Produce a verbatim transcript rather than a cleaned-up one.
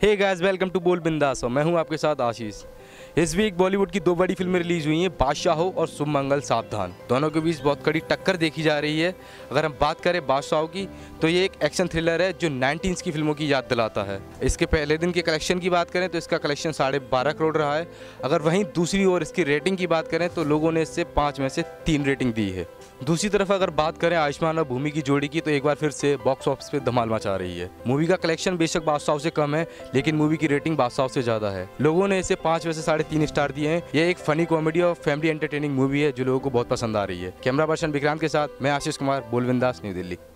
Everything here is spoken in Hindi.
हे गाइस, वेलकम टू बोल बिंदास। मैं हूं आपके साथ आशीष। इस वीक बॉलीवुड की दो बड़ी फिल्में रिलीज हुई हैं, बादशाह और शुभ मंगल सावधान। दोनों के बीच बहुत कड़ी टक्कर देखी जा रही है। अगर हम बात करें बादशाह की, तो ये एक एक्शन थ्रिलर है जो नाइनटीन्स की फिल्मों की याद दिलाता है। इसके पहले दिन के कलेक्शन की बात करें तो इसका कलेक्शन साढ़े बारह करोड़ रहा है। अगर वहीं दूसरी ओर इसकी रेटिंग की बात करें तो लोगों ने इससे पाँच में से तीन रेटिंग दी है। दूसरी तरफ अगर बात करें आयुष्मान और भूमि की जोड़ी की, तो एक बार फिर से बॉक्स ऑफिस पे धमाल मचा रही है। मूवी का कलेक्शन बेशक बादशाह से कम है, लेकिन मूवी की रेटिंग बादशाह से ज़्यादा है। लोगों ने इसे पाँच में से साढ़े तीन स्टार दिए हैं। यह एक फनी कॉमेडी और फैमिली एंटरटेनिंग मूवी है जो लोगों को बहुत पसंद आ रही है। कैमरा पर्सन विक्रांत के साथ मैं आशीष कुमार, बोल बिंदास, न्यू दिल्ली।